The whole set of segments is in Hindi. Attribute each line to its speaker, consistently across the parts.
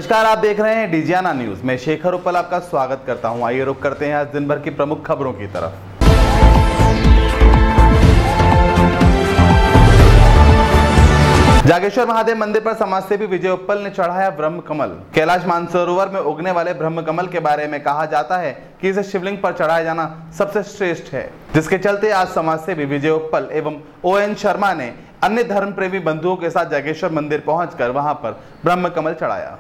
Speaker 1: नमस्कार, आप देख रहे हैं डिजियाना न्यूज। मैं शेखर उपल आपका स्वागत करता हूं। आइए रुक करते हैं आज दिन भर की प्रमुख खबरों की तरफ। जागेश्वर महादेव मंदिर पर समाजसेवी विजय उप्पल ने चढ़ाया ब्रह्म कमल। कैलाश मानसरोवर में उगने वाले ब्रह्म कमल के बारे में कहा जाता है कि इसे शिवलिंग पर चढ़ाया जाना सबसे श्रेष्ठ है, जिसके चलते आज समाजसेवी विजय उप्पल एवं ON शर्मा ने अन्य धर्म प्रेमी बंधुओं के साथ जागेश्वर मंदिर पहुंचकर वहां पर ब्रह्म कमल चढ़ाया।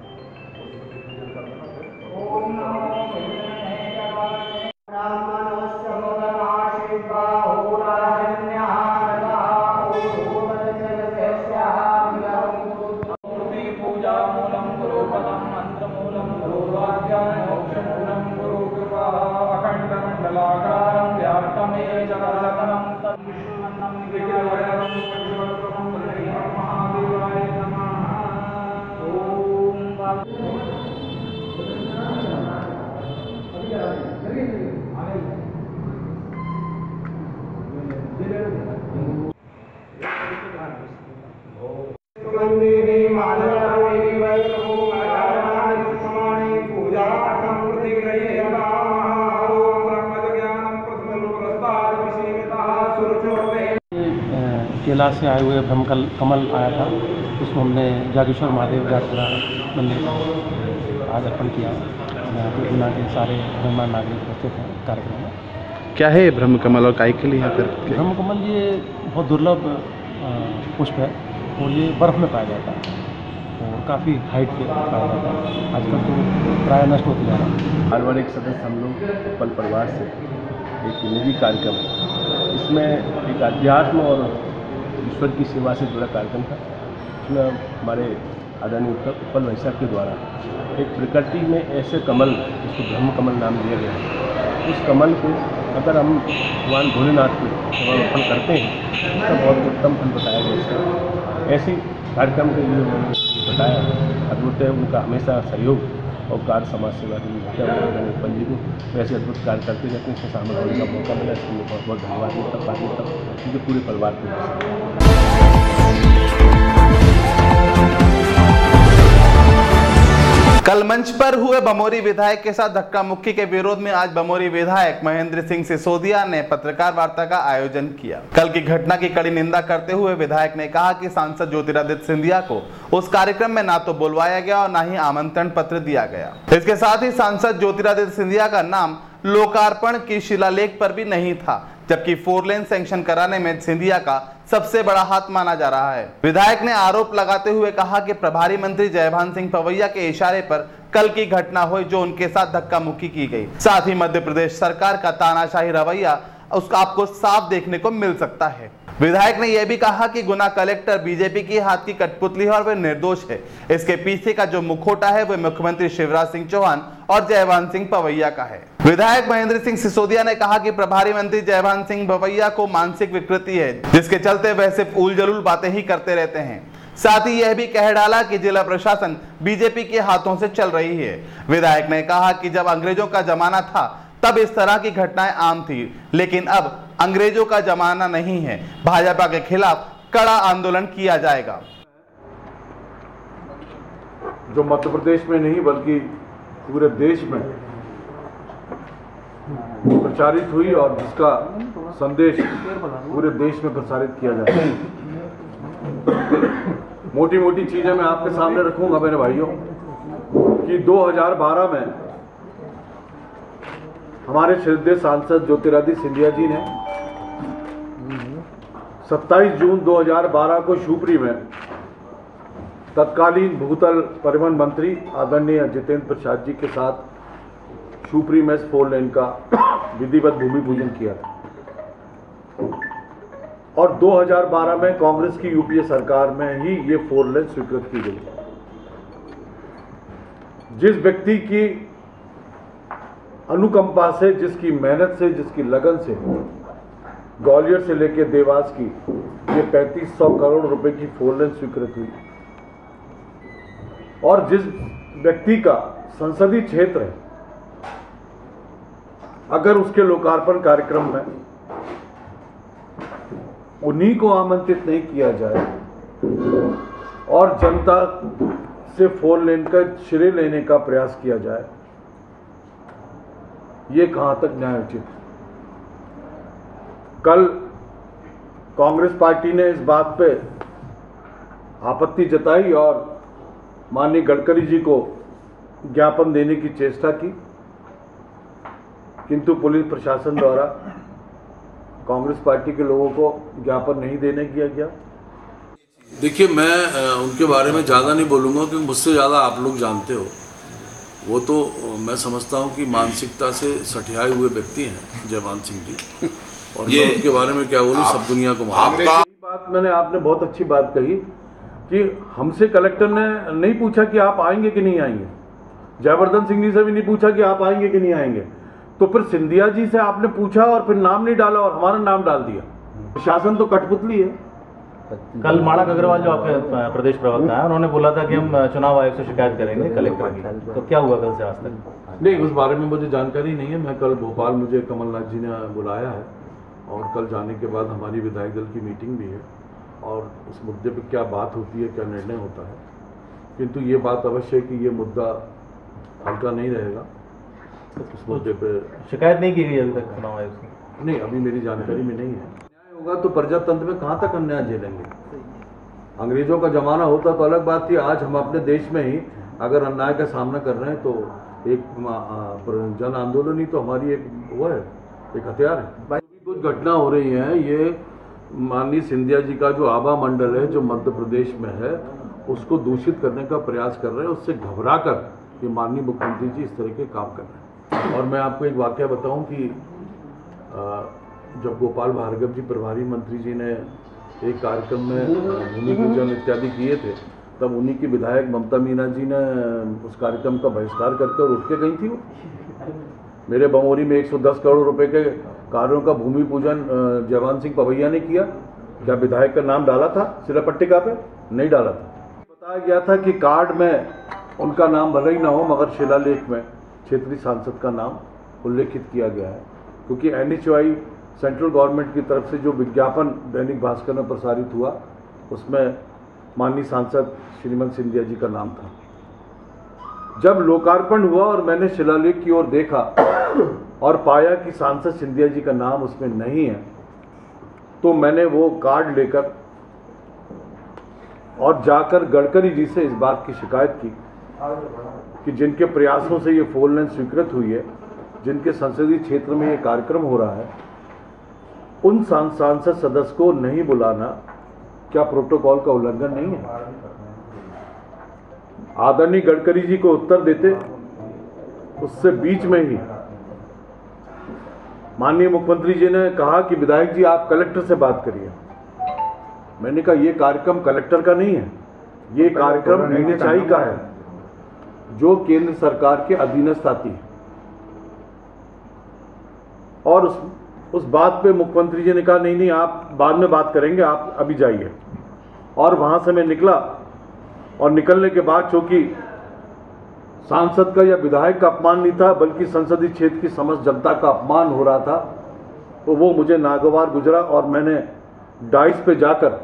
Speaker 2: कैलाश से आए हुए ब्रह्म कमल आया था, उसमें हमने जागेश्वर महादेव जात्रा मंदिर आज अर्पण किया। गुना के सारे ब्रह्मांड नागरिक उपस्थित हैं कार्यक्रम में।
Speaker 1: क्या है ब्रह्म कमल और काय के लिए यहाँ पर?
Speaker 2: ब्रह्म कमल ये बहुत दुर्लभ पुष्प है और ये बर्फ़ में पाया जाता है और काफ़ी हाइट पे पाया जाता है। आजकल तो प्राय नष्ट होते जा रहा है।
Speaker 3: बार एक सदस्य हम लोग पल परिवार से एक निजी कार्यक्रम है, इसमें एक अध्यात्म और ईश्वर की सेवा से जुड़ा कार्यक्रम था। इसमें हमारे आदरणीय उत्पल भाई साहब के द्वारा एक प्रकृति में ऐसे कमल, जिसको ब्रह्म कमल नाम दिया गया है, उस कमल को अगर हम भगवान भोलेनाथ को समर्पण करते हैं उसका बहुत उत्तम फल बताया गया है। ऐसे कार्यक्रम के लिए उन्होंने बताया अद्भुत है, उनका हमेशा सहयोग और कार्य समाज सेवा के लिए उत्पल जी को वैसे अद्भुत कार्य करते रहते हैं। इसमें शामिल होने का मौका मिला, इसके लिए बहुत बहुत धन्यवाद देता हूँ क्योंकि पूरे परिवार को।
Speaker 1: कल मंच पर हुए बमोरी विधायक के साथ धक्का मुक्की के विरोध में आज बमोरी विधायक महेंद्र सिंह सिसोदिया ने पत्रकार वार्ता का आयोजन किया। कल की घटना की कड़ी निंदा करते हुए विधायक ने कहा कि सांसद ज्योतिरादित्य सिंधिया को उस कार्यक्रम में ना तो बुलवाया गया और ना ही आमंत्रण पत्र दिया गया। इसके साथ ही सांसद ज्योतिरादित्य सिंधिया का नाम लोकार्पण की शिलालेख पर भी नहीं था, जबकि 4 लेन सैंक्शन कराने में सिंधिया का सबसे बड़ा हाथ माना जा रहा है। विधायक ने आरोप लगाते हुए कहा कि प्रभारी मंत्री जयभान सिंह पवैया के इशारे पर कल की घटना हुई जो उनके साथ धक्का मुक्की की गई। साथ ही मध्य प्रदेश सरकार का तानाशाही रवैया उसका आपको साफ देखने को मिल सकता है। विधायक ने यह भी कहा कि गुना कलेक्टर बीजेपी की हाथ की कठपुतली है और वे निर्दोष है। इसके पीछे का जो मुखौटा है वह मुख्यमंत्री शिवराज सिंह चौहान और जयभान सिंह पवैया का है। विधायक महेंद्र सिंह सिसोदिया ने कहा कि प्रभारी मंत्री जयभान सिंह पवैया को मानसिक विकृति है, जिसके चलते वह सिर्फ उलझुल बातें ही करते रहते हैं। साथ ही यह भी कह डाला कि जिला प्रशासन बीजेपी के हाथों से चल रही है। विधायक ने कहा कि जब अंग्रेजों का जमाना था तब इस तरह की घटनाएं आम थी, लेकिन अब अंग्रेजों का जमाना नहीं है। भाजपा के खिलाफ कड़ा आंदोलन किया जाएगा।
Speaker 4: जो मध्य प्रदेश में नहीं बल्कि पूरे देश में प्रचारित हुई और जिसका संदेश पूरे देश में प्रसारित किया जाता है। मोटी मोटी चीजें मैं आपके सामने रखूंगा मेरे भाइयों कि 2012 में हमारे श्रद्धेय सांसद ज्योतिरादित्य सिंधिया जी ने 27 जून 2012 को शिवपुरी में तत्कालीन भूतल परिवहन मंत्री आदरणीय जितेंद्र प्रसाद जी के साथ शिवपुरी में 4 लेन का विधिवत भूमि पूजन किया था और 2012 में कांग्रेस की यूपीए सरकार में ही ये 4 लेन स्वीकृत की गई। जिस व्यक्ति की अनुकंपा से, जिसकी मेहनत से, जिसकी लगन से ग्वालियर से लेकर देवास की ये 3500 करोड़ रुपए की 4 लेन स्वीकृत हुई और जिस व्यक्ति का संसदीय क्षेत्र है, अगर उसके लोकार्पण कार्यक्रम में उन्हीं को आमंत्रित नहीं किया जाए और जनता से 4 लेन का श्रेय लेने का प्रयास किया जाए, ये कहां तक न्यायोचित है। कल कांग्रेस पार्टी ने इस बात पे आपत्ति जताई और माननीय गडकरी जी को ज्ञापन देने की चेष्टा की, किंतु पुलिस प्रशासन द्वारा कांग्रेस पार्टी के लोगों को ज्ञापन नहीं देने दिया गया।
Speaker 5: देखिए, मैं उनके बारे में ज़्यादा नहीं बोलूँगा क्योंकि मुझसे ज़्यादा आप लोग जानते हो। वो तो मैं समझता हूँ कि मानसिकता से सठियाए हुए व्यक्ति हैं जयमान सिंह जी, और ये उनके बारे में क्या बोलूँ, सब दुनिया को मालूम है।
Speaker 4: बात मैंने आपने बहुत अच्छी बात कही कि हमसे कलेक्टर ने नहीं पूछा कि आप आएंगे कि नहीं आएंगे, जयवर्धन सिंह जी से भी नहीं पूछा कि आप आएंगे कि नहीं आएंगे, तो फिर सिंधिया जी से आपने पूछा और फिर नाम नहीं डाला और हमारा नाम डाल दिया। प्रशासन तो कठपुतली है।
Speaker 6: कल माणक अग्रवाल जो आपके प्रदेश प्रवक्ता है, उन्होंने बोला था कि हम चुनाव आयोग से शिकायत करेंगे कलेक्टर की, तो क्या हुआ कल से आज तक?
Speaker 4: नहीं, उस बारे में मुझे जानकारी नहीं है। मैं कल भोपाल, मुझे कमलनाथ जी ने बुलाया है और कल जाने के बाद हमारी विधायक दल की मीटिंग भी है और उस मुद्दे पर क्या बात होती है, क्या निर्णय होता है। किंतु ये बात अवश्य है कि ये मुद्दा हल्का नहीं रहेगा। उस मुद्दे पे
Speaker 6: शिकायत नहीं की गई अभी तक चुनाव आयोग से?
Speaker 4: नहीं, अभी मेरी जानकारी में नहीं है। न्याय होगा तो प्रजातंत्र में कहाँ तक अन्याय झेलेंगे। अंग्रेजों का जमाना होता तो अलग बात थी। आज हम अपने देश में ही अगर अन्याय का सामना कर रहे हैं तो एक जन आंदोलन ही तो हमारी एक वो है, एक हथियार है। कुछ घटना हो रही है, ये माननीय सिंधिया जी का जो आभा मंडल है जो मध्य प्रदेश में है, उसको दूषित करने का प्रयास कर रहे हैं। उससे घबरा कर ये माननीय मुख्यमंत्री जी इस तरह के काम कर रहे हैं। और मैं आपको एक वाकया बताऊं कि जब गोपाल भार्गव जी प्रभारी मंत्री जी ने एक कार्यक्रम में भूमि पूजन इत्यादि किए थे, तब उन्हीं की विधायक ममता मीना जी ने उस कार्यक्रम का बहिष्कार करके और उठ के गई थी। वो मेरे बमोरी में 110 करोड़ रुपए के कार्यों का भूमि पूजन जयमान सिंह पवैया ने किया। क्या विधायक का नाम डाला था शिलापट्टिका पे? नहीं डाला था। बताया गया था कि कार्ड में उनका नाम भले ही ना हो मगर शिलालेख में क्षेत्रीय सांसद का नाम उल्लेखित किया गया है, क्योंकि NHY सेंट्रल गवर्नमेंट की तरफ से जो विज्ञापन दैनिक भास्कर में प्रसारित हुआ उसमें माननीय सांसद श्रीमंत सिंधिया जी का नाम था। जब लोकार्पण हुआ और मैंने शिलालेख की ओर देखा और पाया कि सांसद सिंधिया जी का नाम उसमें नहीं है, तो मैंने वो कार्ड लेकर और जाकर गडकरी जी से इस बात की शिकायत की कि जिनके प्रयासों से ये 4 लेन स्वीकृत हुई है, जिनके संसदीय क्षेत्र में ये कार्यक्रम हो रहा है, उन सांसद सदस्य को नहीं बुलाना क्या प्रोटोकॉल का उल्लंघन नहीं है? आदरणीय गडकरी जी को उत्तर देते उससे बीच में ही माननीय मुख्यमंत्री जी ने कहा कि विधायक जी आप कलेक्टर से बात करिए। मैंने कहा ये कार्यक्रम कलेक्टर का नहीं है, ये कार्यक्रम NHI का है जो केंद्र सरकार के अधीनस्थ आती है। और उस बात पे मुख्यमंत्री जी ने कहा नहीं आप बाद में बात करेंगे, आप अभी जाइए। और वहां से मैं निकला और निकलने के बाद चूंकि सांसद का या विधायक का अपमान नहीं था बल्कि संसदीय क्षेत्र की समस्त जनता का अपमान हो रहा था, तो वो मुझे नागवार गुजरा और मैंने डाइस पे जाकर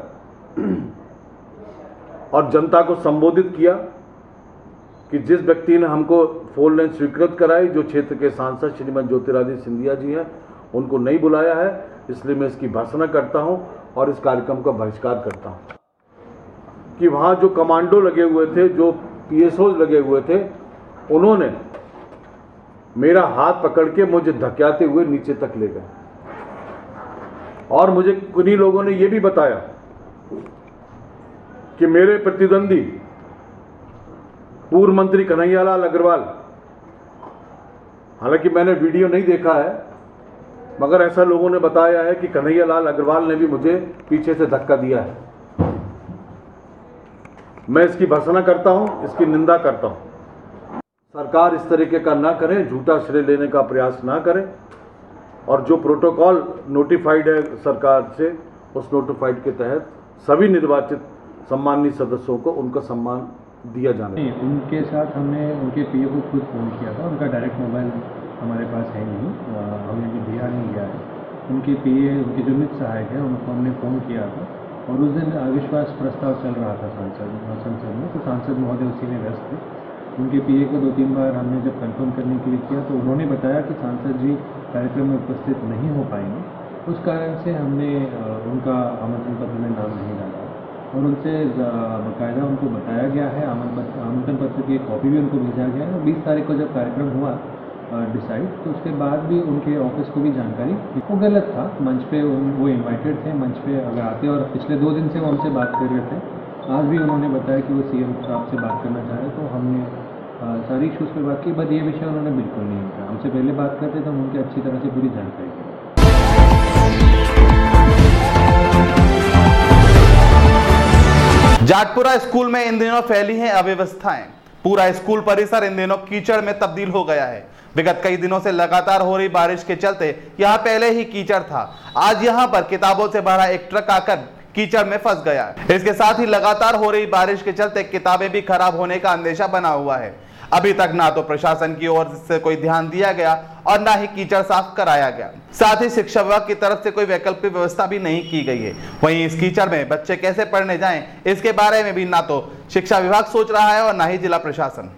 Speaker 4: और जनता को संबोधित किया कि जिस व्यक्ति ने हमको 4 लेन स्वीकृत कराई, जो क्षेत्र के सांसद श्रीमती ज्योतिरादित्य सिंधिया जी हैं, उनको नहीं बुलाया है, इसलिए मैं इसकी भर्त्सना करता हूं और इस कार्यक्रम का बहिष्कार करता हूं। कि वहां जो कमांडो लगे हुए थे, जो PSOs लगे हुए थे, उन्होंने मेरा हाथ पकड़ के मुझे धक्याते हुए नीचे तक ले गए और मुझे उन्हीं लोगों ने यह भी बताया कि मेरे प्रतिद्वंदी पूर्व मंत्री कन्हैयालाल अग्रवाल, हालांकि मैंने वीडियो नहीं देखा है, मगर ऐसा लोगों ने बताया है कि कन्हैयालाल अग्रवाल ने भी मुझे पीछे से धक्का दिया है। मैं इसकी भर्त्सना करता हूं, इसकी निंदा करता हूं। सरकार इस तरीके का ना करें, झूठा श्रेय लेने का प्रयास ना करें और जो प्रोटोकॉल नोटिफाइड है सरकार से, उस नोटिफाइड के तहत सभी निर्वाचित सम्मानित सदस्यों को उनका सम्मान दिया जाना है।
Speaker 2: उनके साथ हमने उनके PA को खुद फ़ोन किया था, उनका डायरेक्ट मोबाइल हमारे पास है नहीं, हमने भी दिया नहीं गया है। उनके PA, उनके जो मित्र सहायक है, उनको हमने फ़ोन किया था और उस दिन अविश्वास प्रस्ताव चल रहा था संसद में, तो तो सांसद महोदय उसी में व्यस्त थे। उनके पीए को 2-3 बार हमने जब कंफर्म करने के लिए किया तो उन्होंने बताया कि सांसद जी कार्यक्रम में उपस्थित नहीं हो पाएंगे। उस कारण से हमने उनका आमंत्रण पत्र में नाम नहीं डाला और उनसे बाकायदा उनको बताया गया है, आमंत्रण पत्र की एक कॉपी भी उनको भेजा गया है। और 20 तारीख को जब कार्यक्रम हुआ डिसाइड तो उसके बाद भी उनके ऑफिस को भी जानकारी वो गलत था। मंच पे वो इनवाइटेड थे, मंच पे अगर आते और पिछले 2 दिन से वो हमसे बात कर रहे थे। आज भी उन्होंने बताया कि वो सीएम साहब से बात करना चाह रहे, तो हमने सारी इशूज़ पे बात की, बट ये विषय उन्होंने बिल्कुल नहीं उठाया। हमसे पहले बात करते तो हम उनकी अच्छी तरह से पूरी जानकारी दें।
Speaker 1: जाटपुरा स्कूल में इन दिनों फैली हैं अव्यवस्थाएं। पूरा स्कूल परिसर इन दिनों कीचड़ में तब्दील हो गया है। विगत कई दिनों से लगातार हो रही बारिश के चलते यहाँ पहले ही कीचड़ था। आज यहाँ पर किताबों से भरा एक ट्रक आकर कीचड़ में फंस गया है। इसके साथ ही लगातार हो रही बारिश के चलते किताबें भी खराब होने का अंदेशा बना हुआ है। अभी तक ना तो प्रशासन की ओर से कोई ध्यान दिया गया और ना ही कीचड़ साफ कराया गया। साथ ही शिक्षा विभाग की तरफ से कोई वैकल्पिक व्यवस्था भी नहीं की गई है। वहीं इस कीचड़ में बच्चे कैसे पढ़ने जाएं, इसके बारे में भी ना तो शिक्षा विभाग सोच रहा है और ना ही जिला प्रशासन।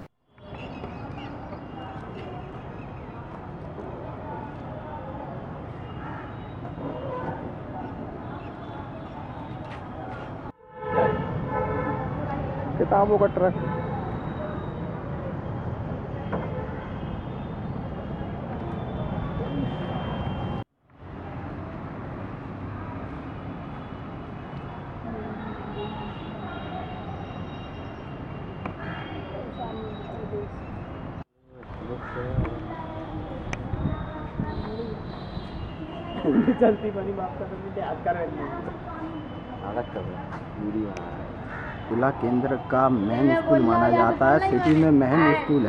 Speaker 7: किताबों का ट्रक चलती बनी बात कर जिला केंद्र का मेन स्कूल माना जाता है। सिटी में मेन स्कूल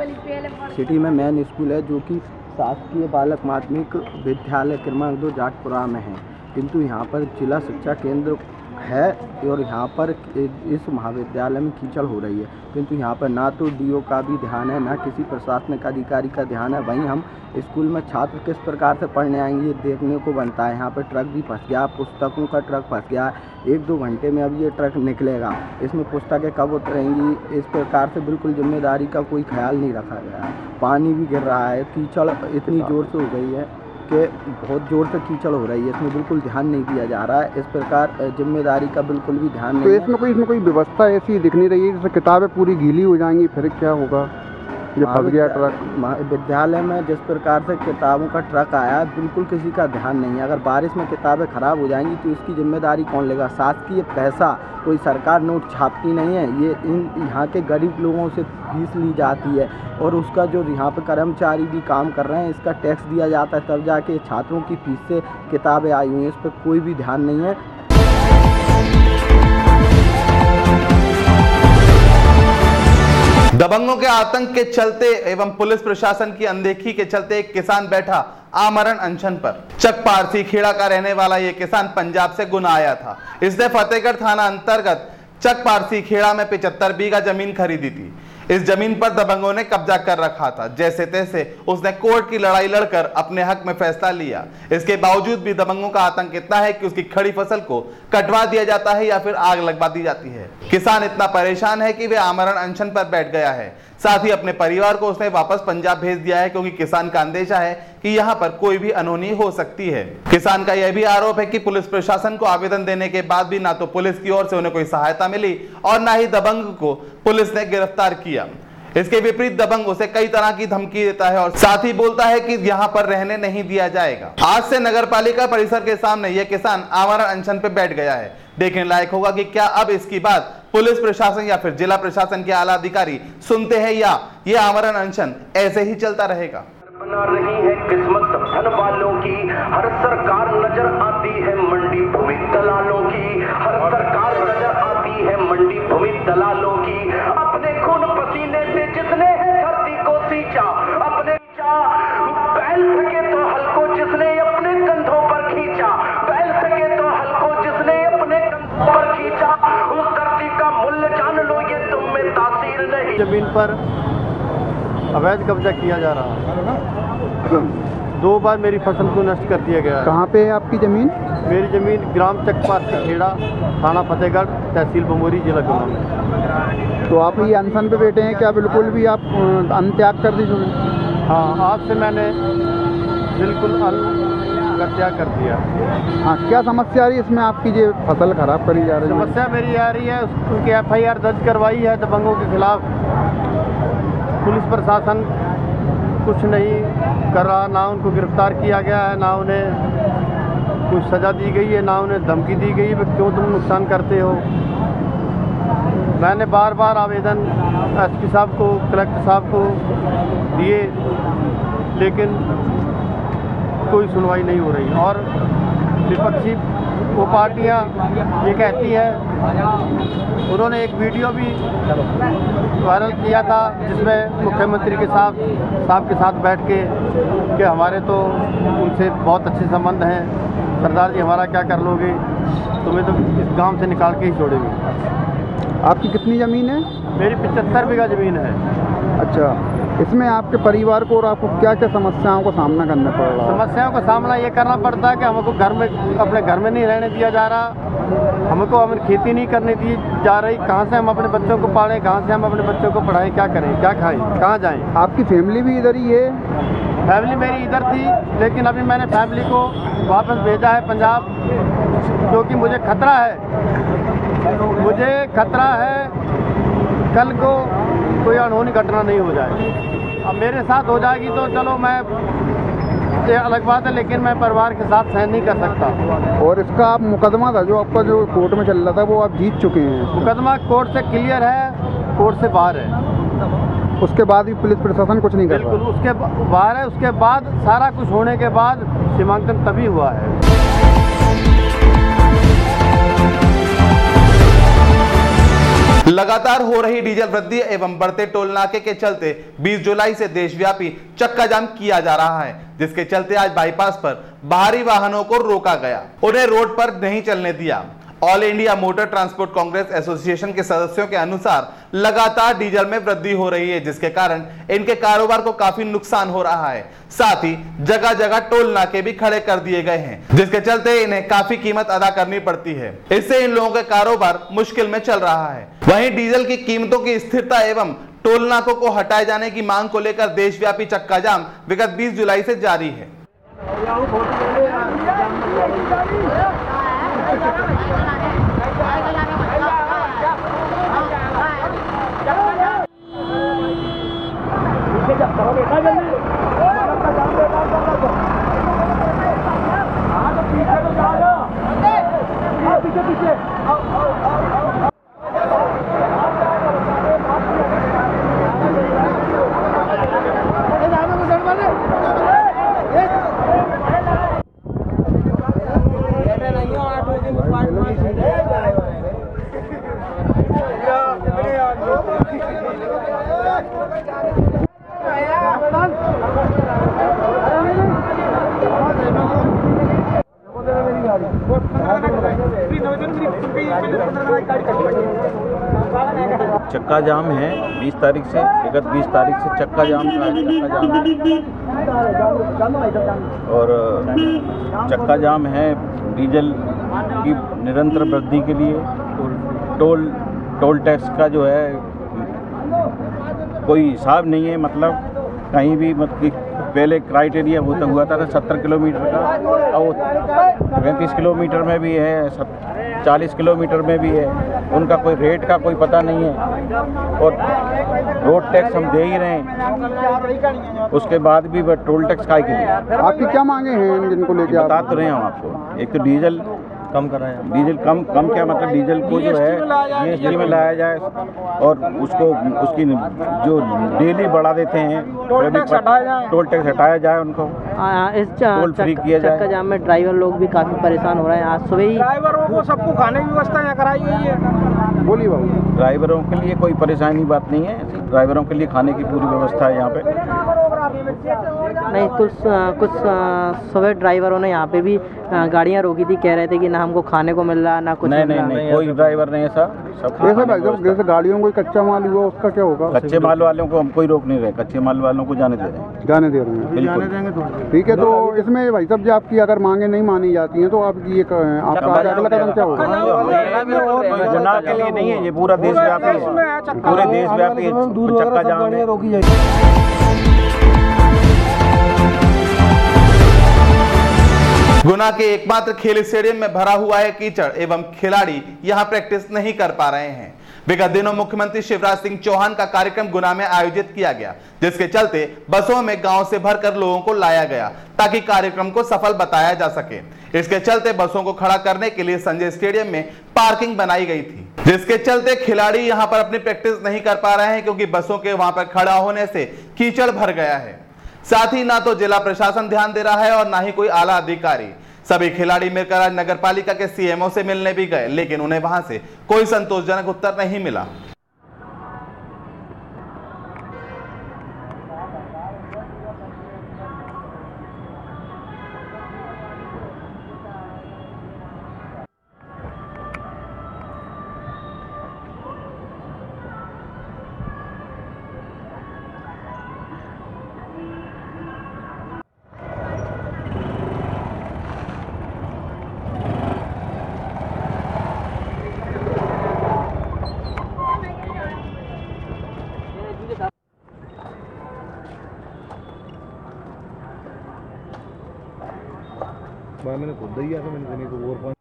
Speaker 7: है जो कि शासकीय बालक माध्यमिक विद्यालय क्रमांक 2 जाटपुरा में है, किंतु यहाँ पर जिला शिक्षा केंद्र है और यहाँ पर इस महाविद्यालय में कीचड़ हो रही है, किंतु यहाँ पर ना तो डीओ का भी ध्यान है, ना किसी प्रशासनिक अधिकारी का ध्यान है। वहीं हम स्कूल में छात्र किस प्रकार से पढ़ने आएंगे ये देखने को बनता है। यहाँ पर ट्रक भी फंस गया, पुस्तकों का ट्रक फंस गया। 1-2 घंटे में अब ये ट्रक निकलेगा, इसमें पुस्तकें कब उतरेंगी, इस प्रकार से बिल्कुल जिम्मेदारी का कोई ख्याल नहीं रखा गया है। पानी भी गिर रहा है, कीचड़ इतनी ज़ोर से हो गई है कि बहुत ज़ोर से कीचड़ हो रही है, इसमें बिल्कुल ध्यान नहीं दिया जा रहा है। इस प्रकार जिम्मेदारी का बिल्कुल भी ध्यान नहीं है।
Speaker 8: तो इसमें कोई व्यवस्था ऐसी दिख नहीं रही है, जैसे किताबें पूरी गीली हो जाएंगी, फिर क्या होगा? ये फंस गया ट्रक।
Speaker 2: विद्यालय में जिस प्रकार से किताबों का ट्रक आया, बिल्कुल किसी का ध्यान नहीं है। अगर बारिश में किताबें खराब हो जाएंगी तो इसकी जिम्मेदारी कौन लेगा? शासकीय पैसा, कोई सरकार नोट छापती नहीं है, ये यहाँ के गरीब लोगों से फीस ली जाती है और उसका जो यहाँ पे कर्मचारी भी काम कर रहे हैं इसका टैक्स दिया जाता है, तब जाके छात्रों की फीस से किताबें आई हुई हैं। इस पर कोई भी ध्यान नहीं है।
Speaker 1: दबंगों के आतंक के चलते एवं पुलिस प्रशासन की अनदेखी के चलते एक किसान बैठा आमरण अनशन पर। चक पारसी खेड़ा का रहने वाला ये किसान पंजाब से गुना आया था। इसने फतेहगढ़ थाना अंतर्गत चक पारसी खेड़ा में 75 बीघा जमीन खरीदी थी। इस जमीन पर दबंगों ने कब्जा कर रखा था। जैसे तैसे उसने कोर्ट की लड़ाई लड़कर अपने हक में फैसला लिया। इसके बावजूद भी दबंगों का आतंक इतना है कि उसकी खड़ी फसल को कटवा दिया जाता है या फिर आग लगवा दी जाती है। किसान इतना परेशान है कि वे आमरण अनशन पर बैठ गया है। साथ ही अपने परिवार को उसने वापस पंजाब भेज दिया है, क्योंकि किसान का अंदेशा है कि यहाँ पर कोई भी अनहोनी हो सकती है। किसान का यह भी आरोप है कि पुलिस प्रशासन को आवेदन देने के बाद भी ना तो पुलिस की ओर से उन्हें कोई सहायता मिली और ना ही दबंग को पुलिस ने गिरफ्तार किया। इसके विपरीत दबंग उसे कई तरह की धमकी देता है और साथ ही बोलता है कि यहाँ पर रहने नहीं दिया जाएगा। आज से नगरपालिका परिसर के सामने यह किसान आमरण अनशन पे बैठ गया है। देखने लायक होगा कि क्या अब इसकी बात पुलिस प्रशासन या फिर जिला प्रशासन के आला अधिकारी सुनते हैं या ये आमरण अनशन ऐसे ही चलता रहेगा।
Speaker 9: बना रही है किस्मत धन वालों की, हर सरकार नजर आती है मंडी भूमि दलालों की, हर सरकार नजर आती है मंडी भूमि दलालों की। अपने खून पसीने से जिसने है धरती को सींचा, अपने बैल सके तो हल को जिसने अपने कंधों पर खींचा, बैल सके तो हल को जिसने अपने कंधों पर खींचा, उस धरती का मूल्य जान लो, ये तुम में तासीर नहीं।
Speaker 7: जमीन पर अवैध कब्जा किया जा रहा है। 2 बार मेरी फसल को नष्ट कर दिया गया है।
Speaker 8: कहाँ पे है आपकी ज़मीन?
Speaker 7: मेरी ज़मीन ग्राम चक पारसी खेड़ा, थाना फतेहगढ़, तहसील बमोरी, जिला गुना में।
Speaker 8: तो आप ये अनशन पे बैठे हैं, क्या बिल्कुल भी आप अन्न त्याग कर दीजिए?
Speaker 10: हाँ, आज से मैंने बिल्कुल अन्न का त्याग कर दिया।
Speaker 8: हाँ, क्या समस्या आ रही है इसमें आपकी? जो फसल खराब करी जा रही है?
Speaker 10: समस्या मेरी आ रही है, उनकी FIR दर्ज करवाई है दबंगों के खिलाफ। पुलिस प्रशासन कुछ नहीं कर रहा, ना उनको गिरफ्तार किया गया है, ना उन्हें कुछ सज़ा दी गई है, ना उन्हें धमकी दी गई है क्यों तुम नुकसान करते हो। मैंने बार बार आवेदन SP साहब को, कलेक्टर साहब को दिए, लेकिन कोई सुनवाई नहीं हो रही। और विपक्षी वो पार्टियां ये कहती है, उन्होंने एक वीडियो भी वायरल किया था जिसमें मुख्यमंत्री के साहब के साथ बैठ के कि हमारे तो उनसे बहुत अच्छे संबंध हैं, सरदार जी हमारा क्या कर लोगे, तुम्हें तो इस गांव से निकाल के ही छोड़ेंगे।
Speaker 8: आपकी कितनी ज़मीन है?
Speaker 10: मेरी 75 बीघा ज़मीन है।
Speaker 8: अच्छा, इसमें आपके परिवार को और आपको क्या क्या समस्याओं का सामना करना पड़ रहा है?
Speaker 10: समस्याओं का सामना ये करना पड़ता है कि हमको घर में, अपने घर में नहीं रहने दिया जा रहा, हमको हमें खेती नहीं करने दी जा रही। कहाँ से हम अपने बच्चों को पालें, कहाँ से हम अपने बच्चों को पढ़ाएं, क्या करें, क्या खाएं, कहाँ जाएं?
Speaker 8: आपकी फैमिली भी इधर ही है?
Speaker 10: फैमिली मेरी इधर थी, लेकिन अभी मैंने फैमिली को वापस भेजा है पंजाब, क्योंकि मुझे खतरा है कल को कोई अनहोनी घटना नहीं हो जाए। अब मेरे साथ हो जाएगी तो चलो मैं, ये अलग बात है, लेकिन मैं परिवार के साथ सहन नहीं कर सकता।
Speaker 8: और इसका आप मुकदमा था जो आपका जो कोर्ट में चल रहा था वो आप जीत चुके हैं?
Speaker 10: मुकदमा कोर्ट से क्लियर है, कोर्ट से बाहर है।
Speaker 8: उसके बाद भी पुलिस प्रशासन कुछ नहीं कर रहा?
Speaker 10: बिल्कुल, उसके बाहर है। उसके बाद सारा कुछ होने के बाद सीमांकन तभी हुआ है।
Speaker 1: लगातार हो रही डीजल वृद्धि एवं बढ़ते टोल नाके के चलते 20 जुलाई से देशव्यापी चक्का जाम किया जा रहा है, जिसके चलते आज बाईपास पर बाहरी वाहनों को रोका गया, उन्हें रोड पर नहीं चलने दिया। All India Motor Transport Congress Association के सदस्यों के अनुसार लगातार डीजल में वृद्धि हो रही है, जिसके कारण इनके कारोबार को काफी नुकसान हो रहा है। साथ ही जगह जगह टोल नाके भी खड़े कर दिए गए हैं, जिसके चलते इन्हें काफी कीमत अदा करनी पड़ती है। इससे इन लोगों का कारोबार मुश्किल में चल रहा है। वहीं डीजल की कीमतों की स्थिरता एवं टोल नाकों को हटाए जाने की मांग को लेकर देशव्यापी चक्का जाम विगत 20 जुलाई से जारी है।
Speaker 6: चक्का जाम है 20 तारीख से, विगत 20 तारीख से चक्का जाम है। और चक्का जाम है डीजल की निरंतर वृद्धि के लिए। टोल टैक्स का जो है कोई हिसाब नहीं है, मतलब कहीं भी मतलब पहले क्राइटेरिया होता हुआ था 70 किलोमीटर का, और 35 किलोमीटर में भी है, 40 किलोमीटर में भी है। उनका कोई रेट का कोई पता नहीं है, और रोड टैक्स हम दे ही रहे हैं, उसके बाद भी टोल टैक्स काय के लिए।
Speaker 8: आपकी क्या मांगे हैं जिनको लेके?
Speaker 6: बता तो रहे हैं हम आपको। एक तो डीजल कम कराया, डीजल कम क्या मतलब डीजल को जो है GST में लाया जाए, और उसकी जो डेली बढ़ा देते हैं टोल टैक्स हटाया जाए, उनको
Speaker 11: इस
Speaker 6: टोल फ्री किया जाए।
Speaker 11: चक्का जाम में ड्राइवर लोग भी काफ़ी परेशान हो रहे हैं। आज सुबह ही
Speaker 10: ड्राइवरों को सबको खाने की व्यवस्था यहाँ कराई गई है।
Speaker 8: बोलिए बाबू।
Speaker 6: ड्राइवरों के लिए कोई परेशानी बात नहीं है, ड्राइवरों के लिए खाने की पूरी व्यवस्था है यहाँ पे।
Speaker 11: नहीं, कुछ सुबह ड्राइवरों ने यहाँ पे भी गाड़ियाँ रोकी थी, कह रहे थे कि ना हमको खाने को मिल रहा ना कुछ मिल रहा।
Speaker 6: नहीं, कोई ड्राइवर नहीं ऐसा। सब
Speaker 8: जैसे गाड़ियों को कच्चा माल हुआ उसका क्या होगा?
Speaker 6: कच्चे माल वालों को हम कोई रोक नहीं रहे, कच्चे माल वालों को जाने दे रहे हैं।
Speaker 8: जाने दे रहे हैं,
Speaker 6: बिल्कुल।
Speaker 8: ठीक है। तो इसमें भाई साहब जी आपकी अगर मांगे नहीं मानी जाती हैं तो आपकी आपका अगला कदम क्या होगा?
Speaker 6: चुनाव के लिए नहीं है, ये पूरा देशव्यापी है, पूरे देशव्यापी चक्का जाम है। रोकी जाएगी।
Speaker 1: गुना के एकमात्र खेल स्टेडियम में भरा हुआ है कीचड़ एवं खिलाड़ी यहां प्रैक्टिस नहीं कर पा रहे हैं। विगत दिनों मुख्यमंत्री शिवराज सिंह चौहान का कार्यक्रम गुना में आयोजित किया गया, जिसके चलते बसों में गांव से भरकर लोगों को लाया गया ताकि कार्यक्रम को सफल बताया जा सके। इसके चलते बसों को खड़ा करने के लिए संजय स्टेडियम में पार्किंग बनाई गई थी, जिसके चलते खिलाड़ी यहां पर अपनी प्रैक्टिस नहीं कर पा रहे हैं क्योंकि बसों के वहां पर खड़ा होने से कीचड़ भर गया है। साथ ही ना तो जिला प्रशासन ध्यान दे रहा है और ना ही कोई आला अधिकारी। सभी खिलाड़ी मिलकर आज नगर पालिका के सीएमओ से मिलने भी गए, लेकिन उन्हें वहां से कोई संतोषजनक उत्तर नहीं मिला।
Speaker 12: मैंने खुद ही आके मैंने नहीं तो और पानी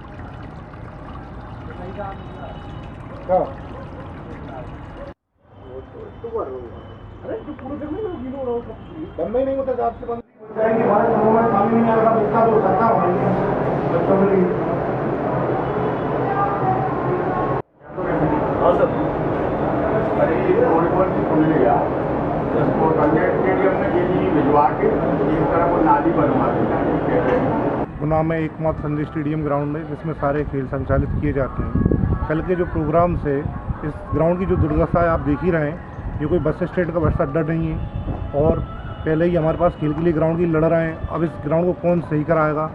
Speaker 12: क्या अरे जो पूरे दिन में गीलो हो रहा है बंद ही नहीं होता, जब से बंद जाएंगे हमारे घरों में पानी नहीं आएगा, इतना तो सकता है बच्चों के लिए। हाँ सर, अरे ये वॉलीबॉल की खुल गया इसको संजय स्टेडियम में ये भिजवा के एक तरह को नाली बनवा देना है। गुना में एकमात्र संजय स्टेडियम ग्राउंड है जिसमें सारे खेल संचालित किए जाते हैं। कल के जो प्रोग्राम से इस ग्राउंड की जो दुर्दशा है आप देख ही रहे हैं, ये कोई बस स्टैंड का बस अड्डा नहीं है और पहले ही हमारे पास खेल के लिए ग्राउंड की लड़ रहे हैं। अब इस ग्राउंड को कौन सही कराएगा?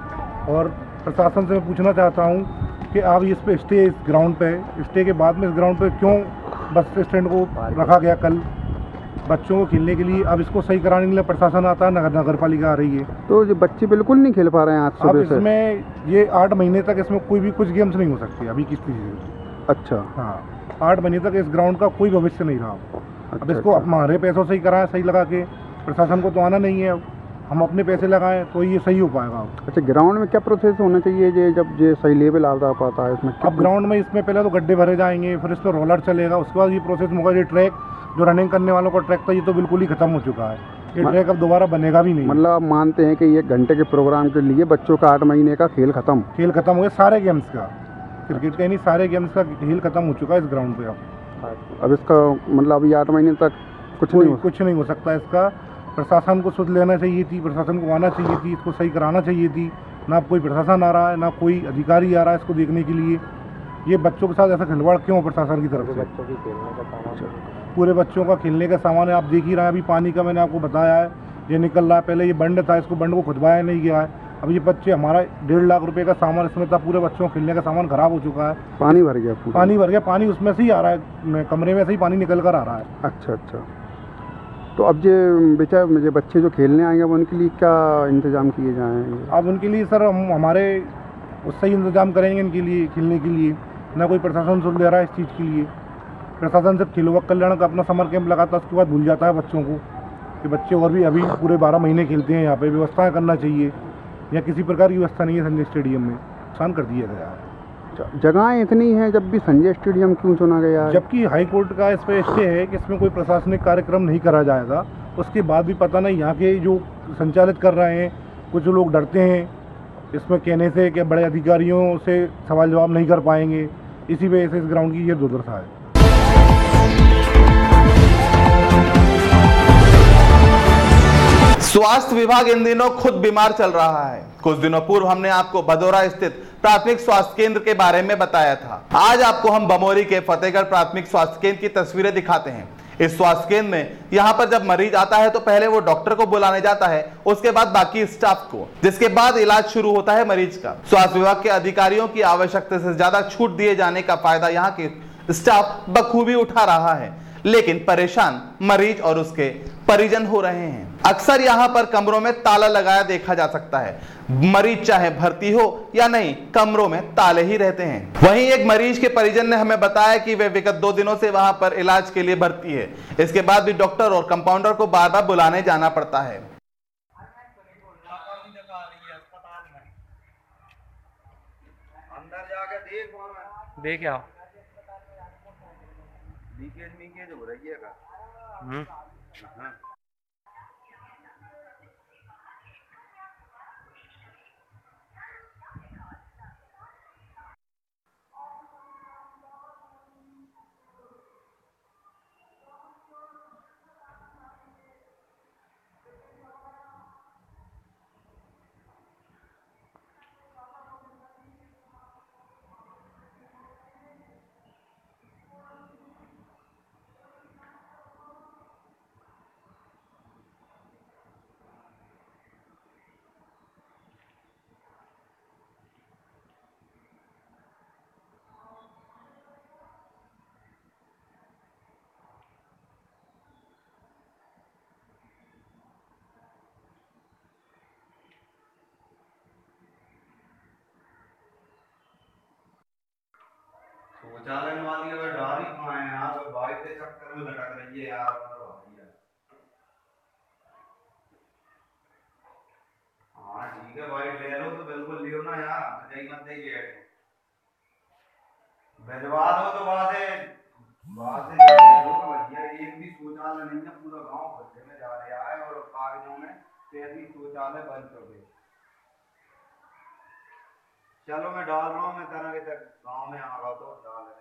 Speaker 12: और प्रशासन से मैं पूछना चाहता हूँ कि आप इस पे स्टे, इस ग्राउंड पे स्टे के बाद में इस ग्राउंड पे क्यों बस स्टैंड को रखा गया कल बच्चों को खेलने के लिए? अब इसको सही कराने के लिए प्रशासन आता है, नगर पालिका आ रही है, तो जो बच्चे बिल्कुल नहीं खेल पा रहे हैं आज सुबह से। इसमें ये 8 महीने तक इसमें कोई भी कुछ गेम्स नहीं हो सकती अभी किस चीज़ से। अच्छा हाँ, 8 महीने तक इस ग्राउंड का कोई भविष्य नहीं रहा। अब इसको हमारे पैसों से ही कराएं, सही लगा के। प्रशासन को तो आना नहीं है, हम अपने पैसे लगाएं तो ये सही हो पाएगा। अच्छा, ग्राउंड में क्या प्रोसेस होना चाहिए ये जब ये सही लेवल आता पाता है इसमें? अब ग्राउंड में इसमें पहले तो गड्ढे भरे जाएंगे, फिर इस पर रोलर चलेगा, उसके बाद ये प्रोसेस होगा। ये ट्रैक जो रनिंग करने वालों का ट्रैक था ये तो बिल्कुल ही खत्म हो चुका है, ये ट्रैक अब दोबारा बनेगा भी नहीं। मतलब आप मानते हैं कि ये घंटे के प्रोग्राम के लिए बच्चों का 8 महीने का खेल खत्म हो गया, सारे गेम्स का, क्रिकेट का नहीं सारे गेम्स का खेल खत्म हो चुका है इस ग्राउंड पे। अब इसका मतलब अभी 8 महीने तक कुछ नहीं हो सकता। इसका प्रशासन को सुध लेना चाहिए थी, प्रशासन को आना चाहिए थी, इसको सही कराना चाहिए थी। ना कोई प्रशासन आ रहा है, ना कोई अधिकारी आ रहा है इसको देखने के लिए। ये बच्चों के साथ ऐसा खिलवाड़ क्यों प्रशासन की तरफ से? बच्चों की खेलने का सामान, पूरे बच्चों का खेलने का सामान है, आप देख ही रहे हैं। अभी पानी का मैंने आपको बताया है, ये निकल रहा है। पहले ये बंड था, इसको बंड को खुदवाया नहीं गया है। अब ये बच्चे, हमारा 1.5 लाख रुपए का सामान इसमें था, पूरे बच्चों को खेलने का सामान खराब हो चुका है। पानी भर गया, पानी उसमें से ही आ रहा है, कमरे में से ही पानी निकल कर आ रहा है। अच्छा, तो अब ये बच्चे जो खेलने आएंगे अब उनके लिए क्या इंतजाम किए जाएंगे? अब उनके लिए सर हम हमारे उससे ही इंतजाम करेंगे इनके लिए खेलने के लिए। ना कोई प्रशासन सुन ले रहा है इस चीज़ के लिए। प्रशासन सिर्फ खेल कल्याण का अपना समर कैंप लगाता है, उसके बाद भूल जाता है बच्चों को कि बच्चे और भी अभी पूरे 12 महीने खेलते हैं। यहाँ पे व्यवस्थाएं करना चाहिए, या किसी प्रकार की व्यवस्था नहीं है संजय स्टेडियम में, नुकसान कर दिया गया है। जगहें इतनी हैं जब भी संजय स्टेडियम क्यों चुना गया है? जबकि हाई कोर्ट का इस पर स्टे है कि इसमें कोई प्रशासनिक कार्यक्रम नहीं करा जाएगा। उसके बाद भी पता नहीं यहाँ के जो संचालित कर रहे हैं, कुछ लोग डरते हैं इसमें कहने से कि बड़े अधिकारियों से सवाल जवाब नहीं कर पाएंगे, इसी वजह से इस ग्राउंड की ये दुर्दशा है।
Speaker 1: स्वास्थ्य विभाग इन दिनों खुद बीमार चल रहा है। कुछ दिनों पूर्व हमने आपको भदौरा स्थित प्राथमिक स्वास्थ्य केंद्र के बारे में बताया था। आज आपको हम बमोरी के फतेहगढ़ प्राथमिक स्वास्थ्य केंद्र की तस्वीरें दिखाते हैं। इस स्वास्थ्य केंद्र में यहाँ पर जब मरीज आता है तो पहले वो डॉक्टर को बुलाने जाता है, उसके बाद बाकी स्टाफ को, जिसके बाद इलाज शुरू होता है मरीज का। स्वास्थ्य विभाग के अधिकारियों की आवश्यकता से ज्यादा छूट दिए जाने का फायदा यहाँ के स्टाफ बखूबी उठा रहा है, लेकिन परेशान मरीज और उसके परिजन हो रहे हैं। अक्सर यहाँ पर कमरों में ताला लगाया देखा जा सकता है। मरीज चाहे भर्ती हो या नहीं, कमरों में ताले ही रहते हैं। वहीं एक मरीज के परिजन ने हमें बताया कि वे विगत 2 दिनों से वहां पर इलाज के लिए भर्ती है। इसके बाद भी डॉक्टर और कंपाउंडर को बार बार बुलाने जाना पड़ता है।
Speaker 2: देख आओ
Speaker 6: लीकेज हो रही है का?
Speaker 13: शौचालय वाली अगर डाल ही कहाँ है यार, बाइक के चक्कर में लटक रही है यार। हाँ ठीक है भाई, ले लो तो बिल्कुल लियो ना यार, मत जाइए भिजवा दो तो वहां से भैया। एक भी शौचालय नहीं है, पूरा गांव भरने में जा रहा है और कागजों में 33 शौचालय बंद कर दे। चलो मैं डाल रहा हूँ, मैं तरह के तक गाँव में आ रहा तो डाल रहे।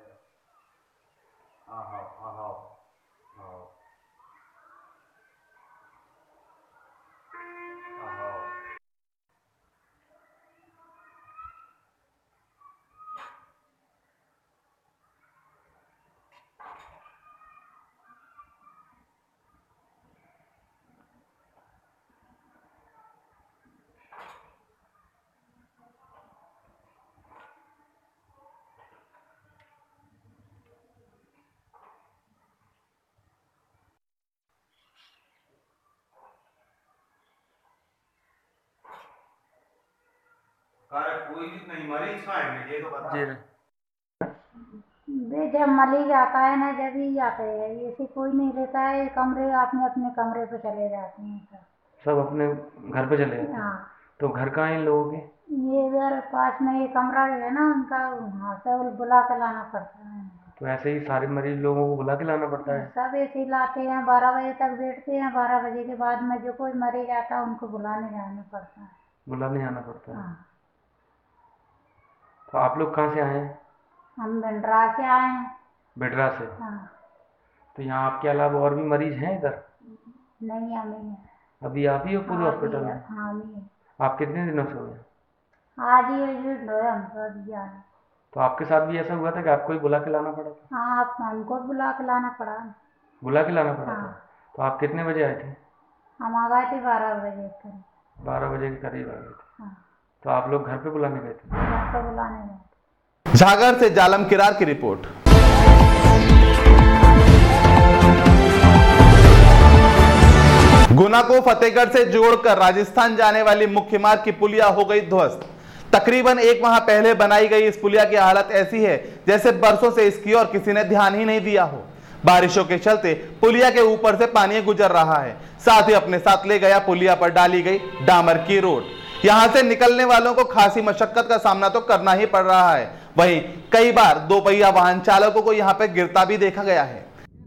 Speaker 13: कोई नहीं मरीज कहाँ है ये तो बता।
Speaker 14: जब मरीज आता है ना, जब ही आते हैं, ऐसे कोई नहीं रहता है। कमरे अपने अपने कमरे पे चले जाते हैं
Speaker 2: सब अपने घर पे चले जाते हैं।
Speaker 14: हाँ।
Speaker 2: तो घर कहाँ है इन लोगों के?
Speaker 14: ये इधर पास में ये कमरा है ना उनका, वहाँ से बुला के लाना पड़ता है।
Speaker 2: तो ऐसे ही सारे मरीज लोगों को बुला के लाना पड़ता है?
Speaker 14: सब ऐसे ही लाते हैं, 12 बजे तक बैठते हैं। 12 बजे के बाद में जो कोई मरीज आता है उनको बुलाने जाना पड़ता है।
Speaker 2: बुलाने जाना पड़ता है।
Speaker 14: हाँ।
Speaker 2: तो आप लोग कहाँ से आए हैं?
Speaker 14: हम बिंड्रा से आए हैं।
Speaker 2: बिड्रा से?
Speaker 14: हाँ।
Speaker 2: तो यहाँ आपके अलावा और भी मरीज हैं इधर?
Speaker 14: नहीं, हम ही हैं।
Speaker 2: अभी आप ही हो पूरे हॉस्पिटल में?
Speaker 14: हाँ, हम ही।
Speaker 2: आप कितने दिनों से हो गए?
Speaker 14: आज ही हम सब आए।
Speaker 2: तो आपके साथ भी ऐसा हुआ था कि आपको ही बुला के लाना पड़ा था?
Speaker 14: हाँ, आप हमको बुला के लाना पड़ा।
Speaker 2: बुला के लाना पड़ा
Speaker 14: हाँ।
Speaker 2: था। तो आप कितने बजे आए थे?
Speaker 14: हम आ गए थे 12 बजे करीब।
Speaker 2: 12 बजे के करीब आ गए थे।
Speaker 14: हाँ।
Speaker 2: तो आप लोग घर पे बुलाने गए थे?
Speaker 14: घर पे बुलाने गए।
Speaker 1: झागर से जालम किरार की रिपोर्ट। गुना को फतेहगढ़ से जोड़कर राजस्थान जाने वाली मुख्य मार्ग की पुलिया हो गई ध्वस्त। तकरीबन 1 माह पहले बनाई गई इस पुलिया की हालत ऐसी है जैसे बरसों से इसकी और किसी ने ध्यान ही नहीं दिया हो। बारिशों के चलते पुलिया के ऊपर से पानी गुजर रहा है, साथ ही अपने साथ ले गया पुलिया पर डाली गई डामर की रोड। यहां से निकलने वालों को खासी मशक्कत का सामना तो करना ही पड़ रहा है। वहीं कई बार 2 पहिया वाहन चालकों को यहां पर गिरता भी देखा गया है।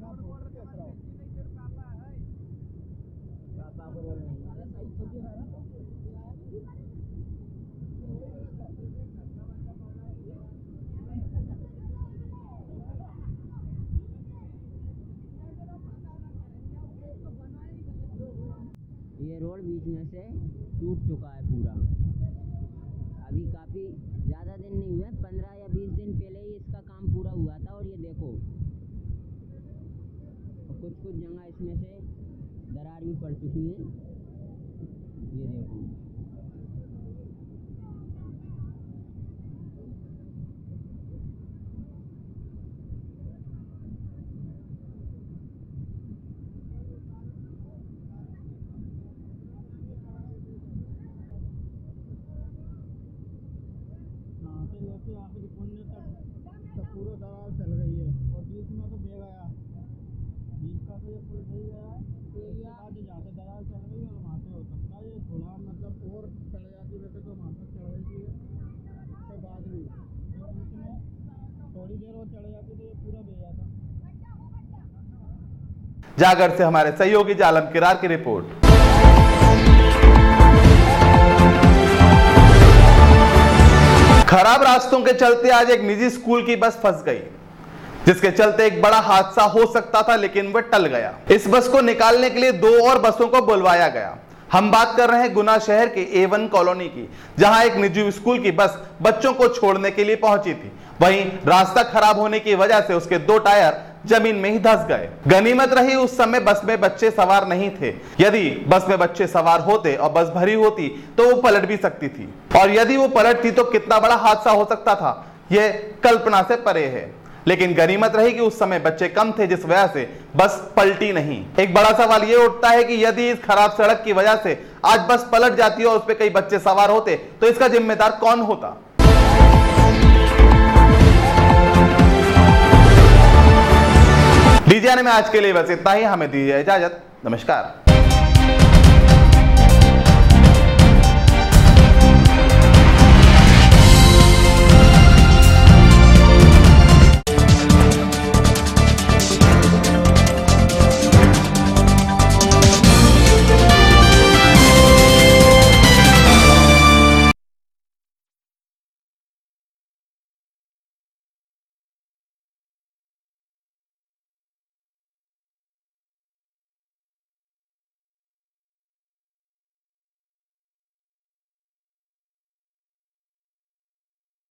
Speaker 15: ये रोड बीच में से टूट चुका है पूरा। अभी काफ़ी ज़्यादा दिन नहीं हुए, 15 या 20 दिन पहले ही इसका काम पूरा हुआ था। और ये देखो, कुछ जगह इसमें से दरार भी पड़ चुकी है। ये देखो
Speaker 10: पूरा दरार चल गई है और बीच में तो बह गया, बीच का तो ये पुल बह गया है। आज जहाँ से दरार चल गई और वहाँ से हो सकता है ये थोड़ा मतलब और चढ़ जाती, वैसे तो वहाँ तक चढ़ गई थी उसके बाद भी बीच में थोड़ी देर और चढ़ जाती तो ये पूरा बह जाता।
Speaker 1: जागर से हमारे सहयोगी जालम किरार की रिपोर्ट। खराब रास्तों के चलते आज एक निजी स्कूल की बस फंस गई, जिसके चलते एक बड़ा हादसा हो सकता था, लेकिन वह टल गया। इस बस को निकालने के लिए 2 और बसों को बुलवाया गया। हम बात कर रहे हैं गुना शहर के A1 कॉलोनी की, जहां एक निजी स्कूल की बस बच्चों को छोड़ने के लिए पहुंची थी। वहीं रास्ता खराब होने की वजह से उसके 2 टायर जमीन में ही धंस गए। गनीमत रही उस समय बस में बच्चे सवार नहीं थे। यदि बस में बच्चे सवार होते और बस भरी होती तो वो पलट भी सकती थी, और यदि वो पलटती तो कितना बड़ा हादसा हो सकता था, यह कल्पना से परे है। लेकिन गनीमत रही कि उस समय बच्चे कम थे, जिस वजह से बस पलटी नहीं। एक बड़ा सवाल यह उठता है कि यदि इस खराब सड़क की वजह से आज बस पलट जाती और उस पर कई बच्चे सवार होते तो इसका जिम्मेदार कौन होता। डीजे में आज के लिए बस इतना ही। हमें दीजिए इजाजत। नमस्कार।